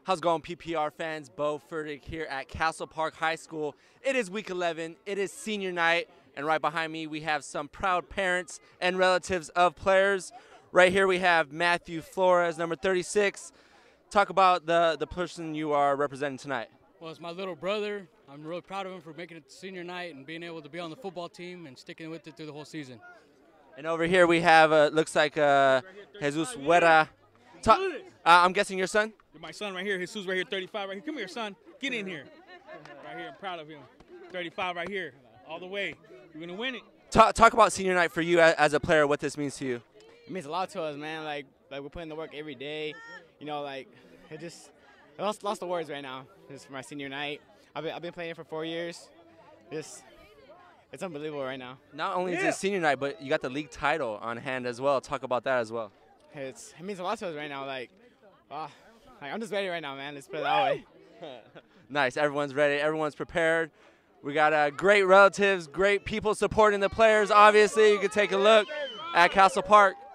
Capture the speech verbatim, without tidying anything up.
How's it going, P P R fans? Bowe Fertig here at Castle Park High School. It is week eleven. It is senior night, and right behind me we have some proud parents and relatives of players. Right here we have Matthew Flores, number thirty-six. Talk about the, the person you are representing tonight. Well, it's my little brother. I'm really proud of him for making it to senior night and being able to be on the football team and sticking with it through the whole season. And over here we have, uh, looks like uh, Jesus Huera. Ta uh, I'm guessing your son? My son right here, Jesus right here, thirty-five right here. Come here, son. Get in here. Right here, I'm proud of him. thirty-five right here, all the way. You're going to win it. Talk, talk about senior night for you as a player, what this means to you. It means a lot to us, man. Like, like we're putting the work every day. You know, like, it just, I lost, lost the words right now. Just for my senior night. I've been, I've been playing for four years. Just, it's unbelievable right now. Not only is it senior night, but you got the league title on hand as well. Talk about that as well. It's, it means a lot to us right now. Like, uh, like I'm just ready right now, man. Let's put it that way. Nice. Everyone's ready. Everyone's prepared. We got uh, great relatives, great people supporting the players. Obviously, you can take a look at Castle Park.